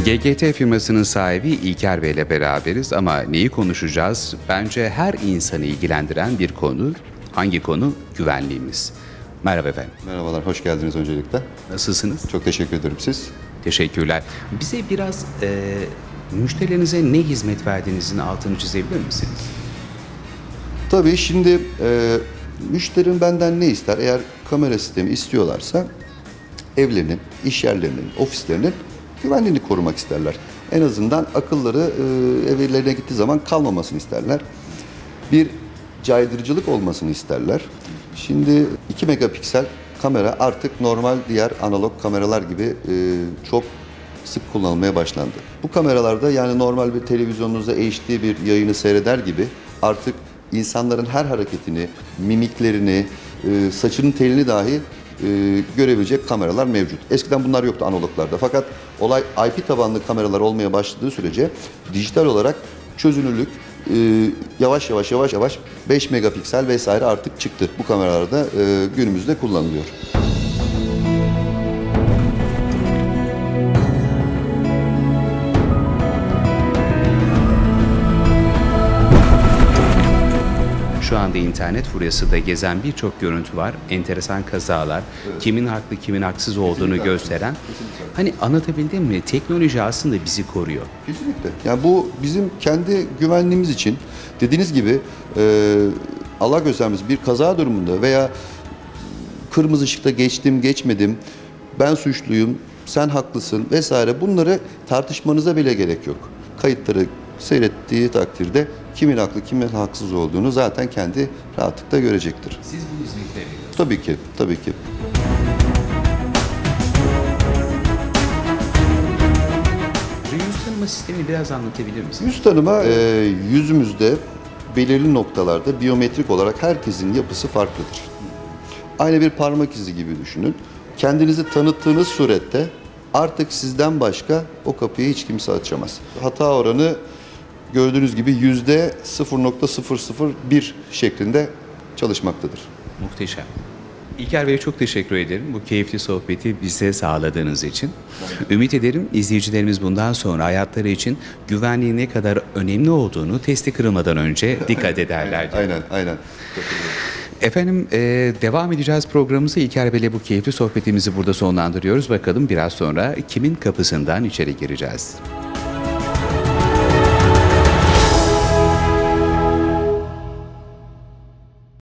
GGT firmasının sahibi İlker Bey ile beraberiz ama neyi konuşacağız? Bence her insanı ilgilendiren bir konu. Hangi konu? Güvenliğimiz. Merhaba efendim. Merhabalar, hoş geldiniz öncelikle. Nasılsınız? Çok teşekkür ederim siz. Teşekkürler. Bize biraz müşterilerinize ne hizmet verdiğinizin altını çizebilir misiniz? Tabii şimdi müşterim benden ne ister? Eğer kamera sistemi istiyorlarsa evlerinin, iş yerlerinin, ofislerinin güvenliğini korumak isterler. En azından akılları evlerine gittiği zaman kalmamasını isterler. Bir caydırıcılık olmasını isterler. Şimdi 2 megapiksel kamera artık normal diğer analog kameralar gibi çok sık kullanılmaya başlandı. Bu kameralarda yani normal bir televizyonunuzda HD bir yayını seyreder gibi artık insanların her hareketini, mimiklerini, saçının telini dahi görebilecek kameralar mevcut. Eskiden bunlar yoktu analoglarda. Fakat olay IP tabanlı kameralar olmaya başladığı sürece dijital olarak çözünürlük yavaş yavaş 5 megapiksel vesaire artık çıktı. Bu kameralarda günümüzde kullanılıyor. Şu anda internet furyası da gezen birçok görüntü var. Enteresan kazalar, evet. Kimin haklı kimin haksız olduğunu kesinlikle gösteren. Kesinlikle. Hani anlatabildim mi? Teknoloji aslında bizi koruyor. Kesinlikle. Yani bu bizim kendi güvenliğimiz için dediğiniz gibi Allah göstermesin bir kaza durumunda veya kırmızı ışıkta geçtim geçmedim, ben suçluyum, sen haklısın vesaire bunları tartışmanıza bile gerek yok. Kayıtları seyrettiği takdirde kimin haklı, kimin haksız olduğunu zaten kendi rahatlıkla görecektir. Siz bu hizmeti veriyorsunuz. Tabii ki, tabii ki. Yüz tanıma sistemini biraz anlatabilir misiniz? Yüz tanıma, yüzümüzde belirli noktalarda biyometrik olarak herkesin yapısı farklıdır. Aynı bir parmak izi gibi düşünün. Kendinizi tanıttığınız surette artık sizden başka o kapıyı hiç kimse açamaz. Hata oranı gördüğünüz gibi %0.001 şeklinde çalışmaktadır. Muhteşem. İlker Bey'e çok teşekkür ederim bu keyifli sohbeti bize sağladığınız için. Ümit ederim izleyicilerimiz bundan sonra hayatları için güvenliğin ne kadar önemli olduğunu testi kırılmadan önce dikkat ederler. Aynen. Efendim devam edeceğiz programımızı. İlker Bey'le bu keyifli sohbetimizi burada sonlandırıyoruz. Bakalım biraz sonra kimin kapısından içeri gireceğiz?